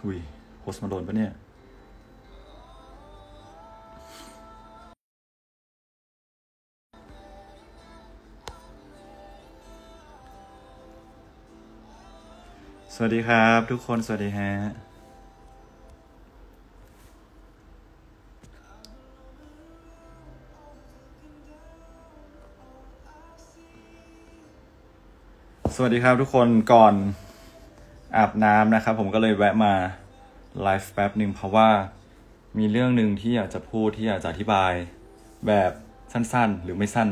อุ้ยโพสต์มาโดนปะเนี่ยสวัสดีครับทุกคนสวัสดีฮะสวัสดีครับทุกคนก่อนอาบน้ำนะครับผมก็เลยแวะมาไลฟ์แป๊บหนึ่งเพราะว่ามีเรื่องหนึ่งที่อยากจะพูดที่อยากจะอธิบายแบบสั้นๆหรือไม่สั้น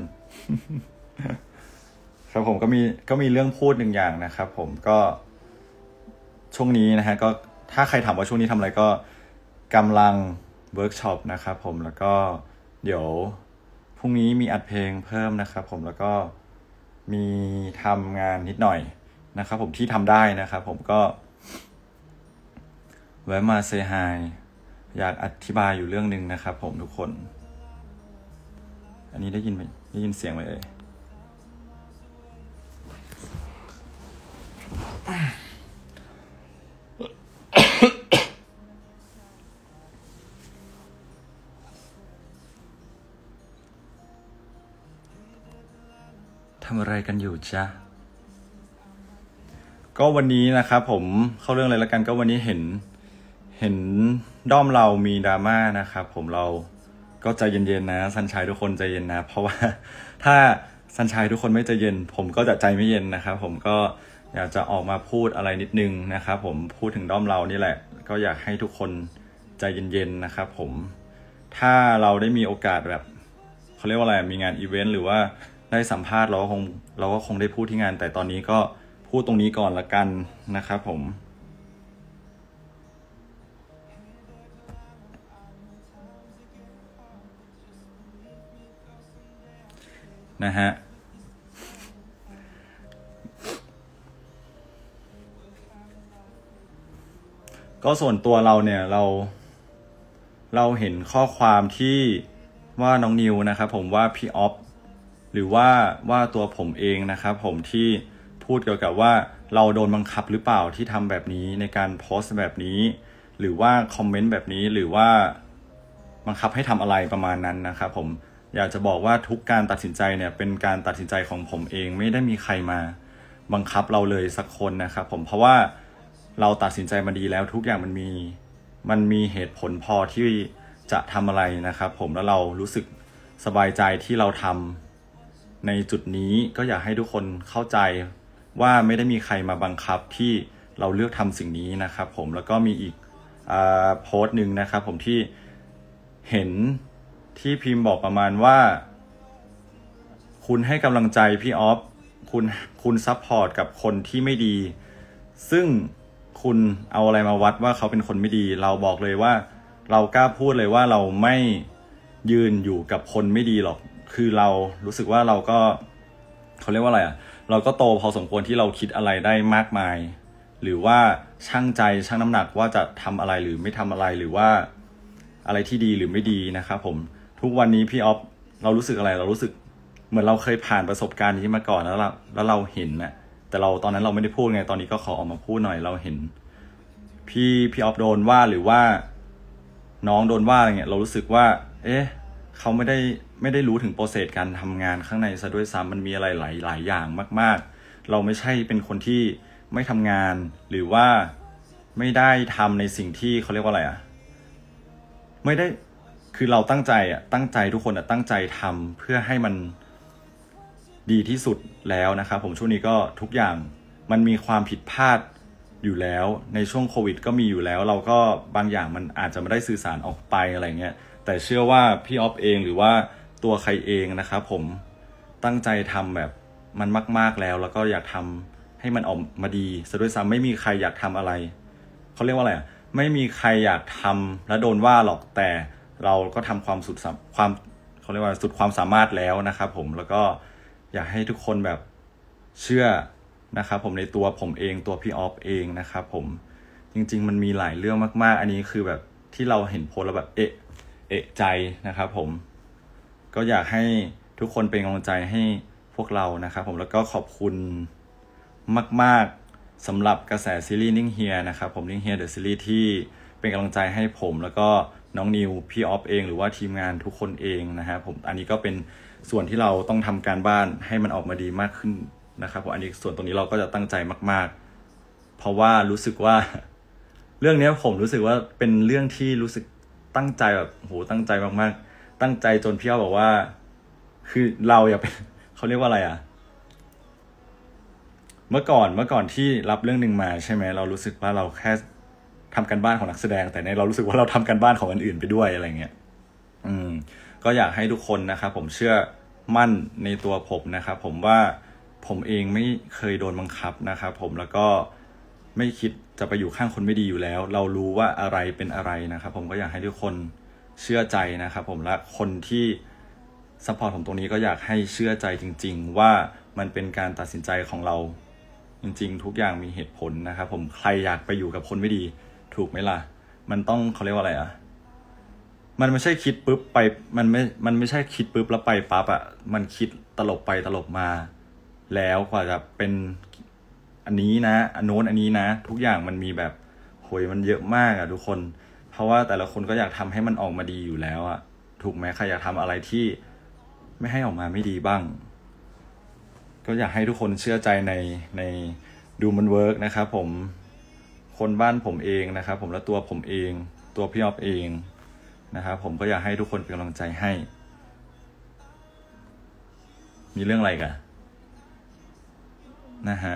ครับผมก็มีเรื่องพูดหนึ่งอย่างนะครับผมก็ช่วงนี้นะฮะก็ถ้าใครถามว่าช่วงนี้ทำอะไรก็กำลังเวิร์กช็อปนะครับผมแล้วก็เดี๋ยวพรุ่งนี้มีอัดเพลงเพิ่มนะครับผมแล้วก็มีทำงานนิดหน่อยนะครับผมที่ทำได้นะครับผมก็แวะมาเซฮายอยากอธิบายอยู่เรื่องนึงนะครับผมทุกคนอันนี้ได้ยินเสียงไหมเอ่ยทำอะไรกันอยู่จ๊ะก็วันนี้นะครับผมเข้าเรื่องอะไรละกันก็วันนี้เห็นด้อมเรามีดราม่านะครับผมเราก็ใจเย็นๆนะซันชัยทุกคนใจเย็นนะเพราะว่าถ้าซันชัยทุกคนไม่ใจเย็นผมก็จะใจไม่เย็นนะครับผมก็อยากจะออกมาพูดอะไรนิดนึงนะครับผมพูดถึงด้อมเรานี่แหละก็อยากให้ทุกคนใจเย็นๆนะครับผมถ้าเราได้มีโอกาสแบบเขาเรียกว่าอะไรมีงานอีเวนต์หรือว่าได้สัมภาษณ์เราก็คงได้พูดที่งานแต่ตอนนี้ก็พูดตรงนี้ก่อนละกันนะครับผมนะฮะก็ส่วนตัวเราเนี่ยเราเห็นข้อความที่ว่าน้องนิวนะครับผมว่าพี่ออฟหรือว่าตัวผมเองนะครับผมที่พูดเกี่ยวกับว่าเราโดนบังคับหรือเปล่าที่ทำแบบนี้ในการโพสต์แบบนี้หรือว่าคอมเมนต์แบบนี้หรือว่าบังคับให้ทำอะไรประมาณนั้นนะครับผมอยากจะบอกว่าทุกการตัดสินใจเนี่ยเป็นการตัดสินใจของผมเองไม่ได้มีใครมาบังคับเราเลยสักคนนะครับผมเพราะว่าเราตัดสินใจมาดีแล้วทุกอย่างมันมีเหตุผลพอที่จะทำอะไรนะครับผมแล้วเรารู้สึกสบายใจที่เราทำในจุดนี้ก็อยากให้ทุกคนเข้าใจว่าไม่ได้มีใครมาบังคับที่เราเลือกทำสิ่งนี้นะครับผมแล้วก็มีอีกโพสต์หนึ่งนะครับผมที่เห็นที่พิมพ์บอกประมาณว่าคุณให้กำลังใจพี่ออฟคุณซัพพอร์ตกับคนที่ไม่ดีซึ่งคุณเอาอะไรมาวัดว่าเขาเป็นคนไม่ดีเราบอกเลยว่าเรากล้าพูดเลยว่าเราไม่ยืนอยู่กับคนไม่ดีหรอกคือเรารู้สึกว่าเราก็เขาเรียกว่าอะไรเราก็โตพอสมควรที่เราคิดอะไรได้มากมายหรือว่าชั่งใจชั่งน้ำหนักว่าจะทำอะไรหรือไม่ทำอะไรหรือว่าอะไรที่ดีหรือไม่ดีนะครับผมทุกวันนี้พี่ออฟเรารู้สึกอะไรเรารู้สึกเหมือนเราเคยผ่านประสบการณ์นี้มาก่อนแล้วเราเห็นนะแต่เราตอนนั้นเราไม่ได้พูดไงตอนนี้ก็ขอออกมาพูดหน่อยเราเห็นพี่ออฟโดนว่าหรือว่าน้องโดนว่าอะไรเงี้ยเรารู้สึกว่าเขาไม่ได้รู้ถึงโปรเซสการทำงานข้างในซะด้วยซ้ำมันมีอะไรหลายอย่างมากๆเราไม่ใช่เป็นคนที่ไม่ทำงานหรือว่าไม่ได้ทำในสิ่งที่เขาเรียกว่าอะไรไม่ได้คือเราตั้งใจทุกคนตั้งใจทำเพื่อให้มันดีที่สุดแล้วนะครับผมช่วงนี้ก็ทุกอย่างมันมีความผิดพลาดอยู่แล้วในช่วงโควิดก็มีอยู่แล้วเราก็บางอย่างมันอาจจะไม่ได้สื่อสารออกไปอะไรเงี้ยแต่เชื่อว่าพี่ออฟเองหรือว่าตัวใครเองนะครับผมตั้งใจทำแบบมันมากๆแล้วก็อยากทำให้มันออกมาดีซะด้วยซ้ำไม่มีใครอยากทำอะไรเขาเรียกว่าอะไรไม่มีใครอยากทำและโดนว่าหรอกแต่เราก็ทำความเขาเรียกว่าสุดความสามารถแล้วนะครับผมแล้วก็อยากให้ทุกคนแบบเชื่อนะครับผมในตัวผมเองตัวพี่ออฟเองนะครับผมจริงๆมันมีหลายเรื่องมากๆอันนี้คือแบบที่เราเห็นโพสแล้วแบบเอะใจนะครับผมก็อยากให้ทุกคนเป็นกำลังใจให้พวกเรานะครับผมแล้วก็ขอบคุณมากๆสำหรับกระแสซีรีส์นิ่งเฮียนะครับผมนิ่งเฮียเดอะซีรีส์ที่เป็นกำลังใจให้ผมแล้วก็น้องนิวพี่ออฟเองหรือว่าทีมงานทุกคนเองนะฮะผมอันนี้ก็เป็นส่วนที่เราต้องทำการบ้านให้มันออกมาดีมากขึ้นนะครับผมอันนี้ส่วนตรงนี้เราก็จะตั้งใจมากๆเพราะว่ารู้สึกว่าเรื่องนี้ผมรู้สึกว่าเป็นเรื่องที่รู้สึกตั้งใจแบบโหตั้งใจมากๆตั้งใจจนพี่ออฟบอกว่าคือเราอย่าเป็นเขาเรียกว่าอะไรอ่ะเมื่อก่อนที่รับเรื่องหนึ่งมาใช่ไหมเรารู้สึกว่าเราแค่ทำการบ้านของนักแสดงแต่ในเรารู้สึกว่าเราทำการบ้านของคนอื่นไปด้วยอะไรเงี้ยก็อยากให้ทุกคนนะครับผมเชื่อมั่นในตัวผมนะครับผมว่าผมเองไม่เคยโดนบังคับนะครับผมแล้วก็ไม่คิดจะไปอยู่ข้างคนไม่ดีอยู่แล้วเรารู้ว่าอะไรเป็นอะไรนะครับผมก็อยากให้ทุกคนเชื่อใจนะครับผมและคนที่ซัพพอร์ตผมตรงนี้ก็อยากให้เชื่อใจจริงๆว่ามันเป็นการตัดสินใจของเราจริงๆทุกอย่างมีเหตุผลนะครับผมใครอยากไปอยู่กับคนไม่ดีถูกไหมล่ะมันต้องเขาเรียกว่าอะไรอ่ะมันไม่ใช่คิดปุ๊บไปมันไม่ใช่คิดปุ๊บแล้วไปปั๊บอ่ะมันคิดตลบไปตลบมาแล้วกว่าจะเป็นอันนี้นะอันโน้นอันนี้นะทุกอย่างมันมีแบบโหยมันเยอะมากอ่ะทุกคนเพราะว่าแต่ละคนก็อยากทำให้มันออกมาดีอยู่แล้วอ่ะถูกไหมใครอยากทำอะไรที่ไม่ให้ออกมาไม่ดีบ้างก็อยากให้ทุกคนเชื่อใจในดูมันเวิร์กนะครับผมคนบ้านผมเองนะครับผมและตัวผมเองตัวพี่ออฟเองนะครับผมก็อยากให้ทุกคนเป็นกำลังใจให้มีเรื่องอะไรกันนะฮะ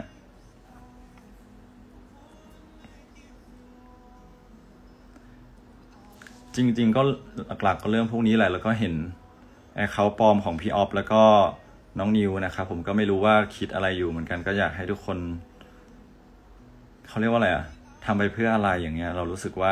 จริงๆก็หลักๆก็เรื่องพวกนี้แหละแล้วก็เห็นแอคเคาท์ปลอมของพี่ออฟแล้วก็น้องนิวนะครับผมก็ไม่รู้ว่าคิดอะไรอยู่เหมือนกันก็อยากให้ทุกคนเขาเรียกว่าอะไรอ่ะทำไปเพื่ออะไรอย่างเงี้ยเรารู้สึกว่า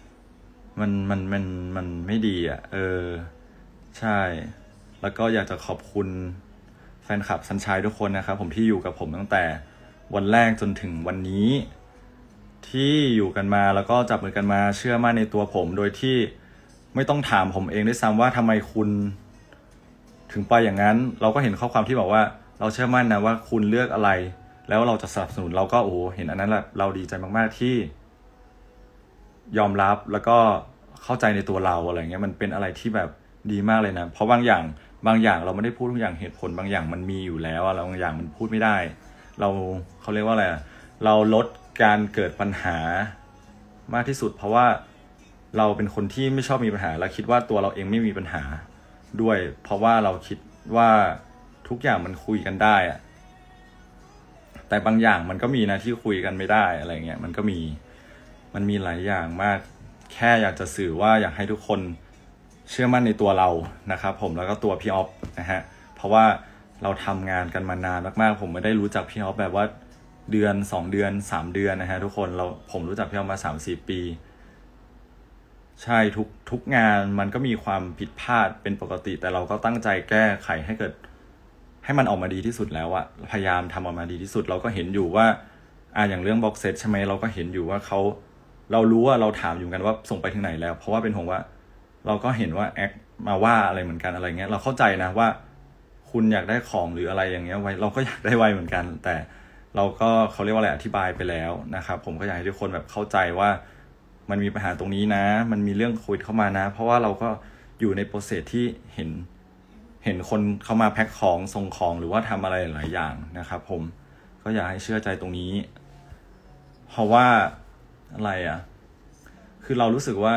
มันไม่ดีอ่ะใช่แล้วก็อยากจะขอบคุณแฟนคลับซันชัยทุกคนนะครับผมที่อยู่กับผมตั้งแต่วันแรกจนถึงวันนี้ที่อยู่กันมาแล้วก็จับมือกันมาเชื่อมั่นในตัวผมโดยที่ไม่ต้องถามผมเองด้วยซ้ำว่าทำไมคุณถึงไปอย่างนั้นเราก็เห็นข้อความที่บอกว่าเราเชื่อมั่นนะว่าคุณเลือกอะไรแล้วเราจะสนับสนุนเราก็โอ้เห็นอันนั้นแหละเราดีใจมากๆที่ยอมรับแล้วก็เข้าใจในตัวเราอะไรเงี้ยมันเป็นอะไรที่แบบดีมากเลยนะเพราะบางอย่างเราไม่ได้พูดทุกอย่างเหตุผลบางอย่างมันมีอยู่แล้วอะบางอย่างมันพูดไม่ได้เขาเรียกว่าอะไรเราลดการเกิดปัญหามากที่สุดเพราะว่าเราเป็นคนที่ไม่ชอบมีปัญหาและคิดว่าตัวเราเองไม่มีปัญหาด้วยเพราะว่าเราคิดว่าทุกอย่างมันคุยกันได้อะแต่บางอย่างมันก็มีนะที่คุยกันไม่ได้อะไรเงี้ยมันมีหลายอย่างมากแค่อยากจะสื่อว่าอยากให้ทุกคนเชื่อมั่นในตัวเรานะครับผมแล้วก็ตัวพี่ออฟนะฮะเพราะว่าเราทำงานกันมานานมากๆผมไม่ได้รู้จักพี่ออฟแบบว่าเดือน2เดือน3เดือนนะฮะทุกคนผมรู้จักพี่ออฟมา 3-4 ปีใช่ทุกงานมันก็มีความผิดพลาดเป็นปกติแต่เราก็ตั้งใจแก้ไขให้มันออกมาดีที่สุดแล้วอะพยายามทำออกมาดีที่สุดเราก็เห็นอยู่ว่าอย่างเรื่องบ็อกเซตใช่ไหมเราก็เห็นอยู่ว่าเรารู้ว่าเราถามอยู่กันว่าส่งไปถึงไหนแล้วเพราะว่าเป็นห่วงว่าเราก็เห็นว่าแอคมาว่าอะไรเหมือนกันอะไรเงี้ยเราเข้าใจนะว่าคุณอยากได้ของหรืออะไรอย่างเงี้ยไว้เราก็อยากได้ไวเหมือนกันแต่เราก็เขาเรียกว่าอะไรอธิบายไปแล้วนะครับผมก็อยากให้ทุกคนแบบเข้าใจว่ามันมีปัญหาตรงนี้นะมันมีเรื่องโควิดเข้ามานะเพราะว่าเราก็อยู่ในโปรเซสที่เห็นคนเข้ามาแพ็คของส่งของหรือว่าทำอะไรหลายอย่างนะครับผมก็อยากให้เชื่อใจตรงนี้เพราะว่าอะไรอ่ะคือเรารู้สึกว่า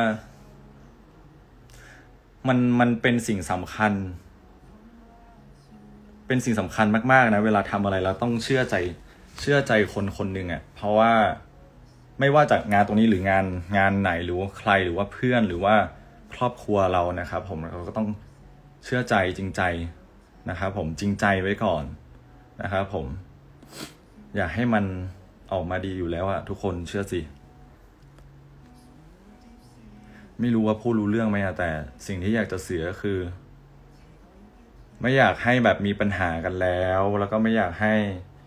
มันเป็นสิ่งสำคัญมากๆนะเวลาทำอะไรเราต้องเชื่อใจคนหนึ่งอ่ะเพราะว่าไม่ว่าจากงานตรงนี้หรืองานไหนหรือว่าใครหรือว่าเพื่อนหรือว่าครอบครัวเรานะครับผมเราก็ต้องเชื่อใจจริงใจนะครับผมจริงใจไว้ก่อนนะครับผมอยากให้มันออกมาดีอยู่แล้วอะทุกคนเชื่อสิไม่รู้ว่าพูดรู้เรื่องไหมแต่สิ่งที่อยากจะสื่อก็คือไม่อยากให้แบบมีปัญหากันแล้วก็ไม่อยากให้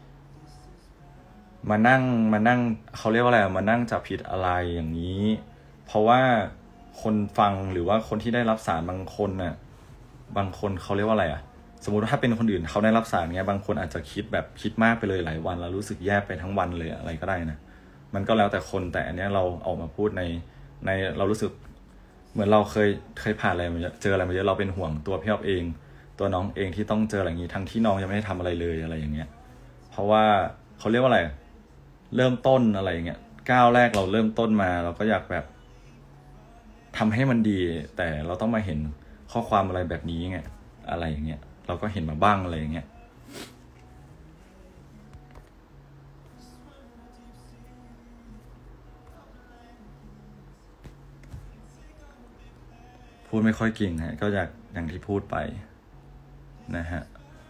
มานั่งเขาเรียกว่าอะไรมานั่งจับผิดอะไรอย่างนี้เพราะว่าคนฟังหรือว่าคนที่ได้รับสารบางคนน่ะบางคนเขาเรียกว่าอะไรสมมติว่าถ้าเป็นคนอื่นเขาได้รับสารเงี้ยบางคนอาจจะคิดแบบคิดมากไปเลยหลายวันแล้วรู้สึกแย่ไปทั้งวันเลยอะไรก็ได้นะมันก็แล้วแต่คนแต่อันเนี้ยเราออกมาพูดในเรารู้สึกเหมือนเราเคยผ่านอะไรมาเยอะเจออะไรมาเยอะเราเป็นห่วงตัวพี่อ๊อฟเองตัวน้องเองที่ต้องเจออะไรอย่างนี้ทั้งที่น้องยังไม่ได้ทำอะไรเลยอะไรอย่างเงี้ยเพราะว่าเขาเรียกว่าอะไรเริ่มต้นอะไรอย่างเงี้ยก้าวแรกเราเริ่มต้นมาเราก็อยากแบบทำให้มันดีแต่เราต้องมาเห็นข้อความอะไรแบบนี้ไงอะไรอย่างเงี้ยเราก็เห็นมาบ้างอะไรอย่างเงี้ยพูดไม่ค่อยเก่งฮะก็อย่างที่พูดไปนะฮะ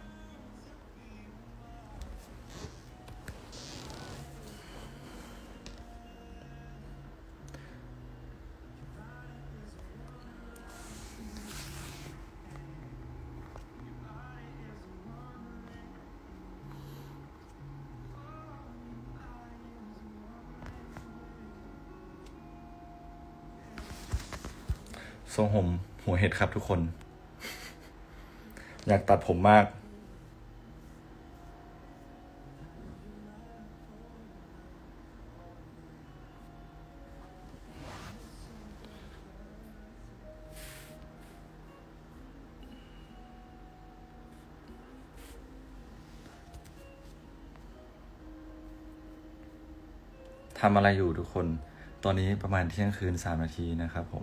ทรงผมหัวเห็ดครับทุกคนอยากตัดผมมากทำอะไรอยู่ทุกคนตอนนี้ประมาณเที่ยงคืน3 นาทีนะครับผม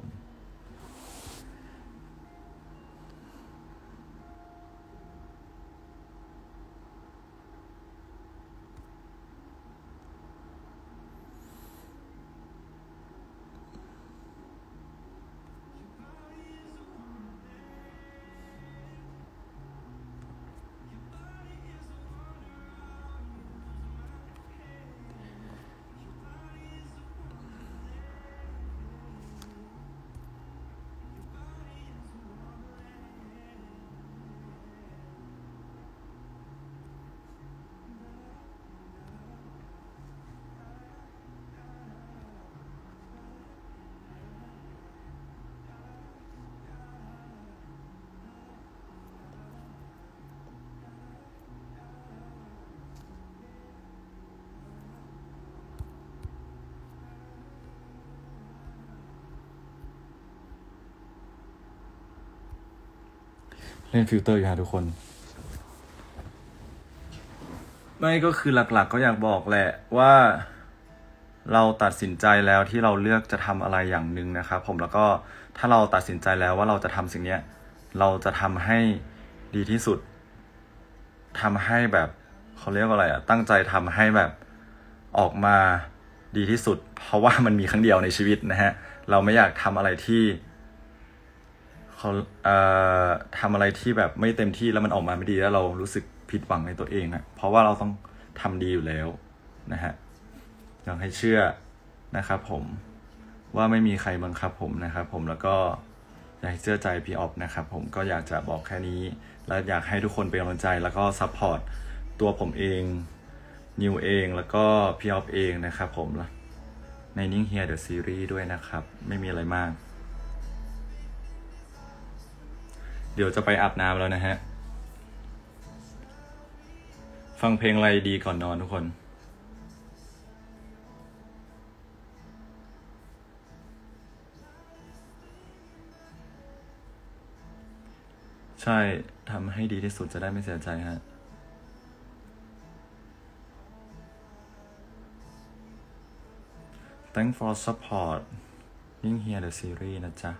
เล่นฟิลเตอร์อยู่ฮะทุกคนไม่ก็คือหลักๆก็อยากบอกแหละว่าเราตัดสินใจแล้วที่เราเลือกจะทำอะไรอย่างหนึ่งนะครับผมแล้วก็ถ้าเราตัดสินใจแล้วว่าเราจะทำสิ่งเนี้ยเราจะทำให้ดีที่สุดทำให้แบบเขาเรียกว่าอะไรอะตั้งใจทำให้แบบออกมาดีที่สุดเพราะว่ามันมีครั้งเดียวในชีวิตนะฮะเราไม่อยากทำอะไรที่เขาทำอะไรที่แบบไม่เต็มที่แล้วมันออกมาไม่ดีแล้วเรารู้สึกผิดหวังในตัวเองนะเพราะว่าเราต้องทำดีอยู่แล้วนะฮะอยากให้เชื่อนะครับผมว่าไม่มีใครบังคับผมนะครับผมแล้วก็อยากให้เชื่อใจพี่ออฟนะครับผมก็อยากจะบอกแค่นี้แล้วอยากให้ทุกคนเป็นกำลังใจแล้วก็ซัพพอร์ตตัวผมเองนิวเองแล้วก็พี่ออฟเองนะครับผมในนิ่งเฮียเดอะซีรีส์ด้วยนะครับไม่มีอะไรมากเดี๋ยวจะไปอาบน้ำแล้วนะฮะฟังเพลงอะไรดีก่อนนอนทุกคนใช่ทำให้ดีที่สุดจะได้ไม่เสียใจฮะ Thank for support ยิ่งเฮีย The Series นะจ๊ะ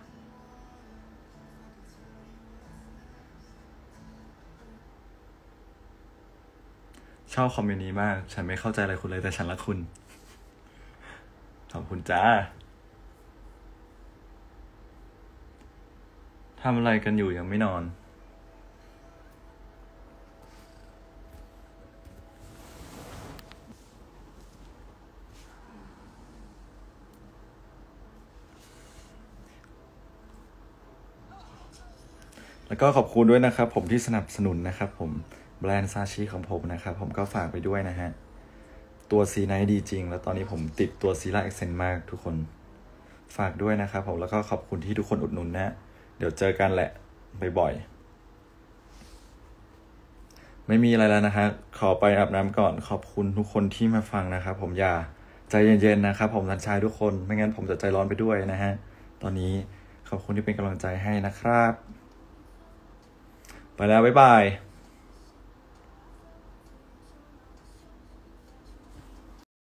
ชอบคอมเมนต์นี้มากฉันไม่เข้าใจอะไรคุณเลยแต่ฉันรักคุณขอบคุณจ้าทำอะไรกันอยู่ยังไม่นอนแล้วก็ขอบคุณด้วยนะครับผมที่สนับสนุนนะครับผมแบรนด์ซาชิของผมนะครับผมก็ฝากไปด้วยนะฮะตัวซีไนท์ดีจริงแล้วตอนนี้ผมติดตัวซีล่าเอ็กเซนมากทุกคนฝากด้วยนะครับผมแล้วก็ขอบคุณที่ทุกคนอุดหนุนนะเดี๋ยวเจอกันแหละบ่อยๆไม่มีอะไรแล้วนะฮะขอไปอาบน้ำก่อนขอบคุณทุกคนที่มาฟังนะครับผมอย่าใจเย็นๆนะครับผมทันชายทุกคนไม่งั้นผมจะใจร้อนไปด้วยนะฮะตอนนี้ขอบคุณที่เป็นกำลังใจให้นะครับไปแล้วบ๊ายบาย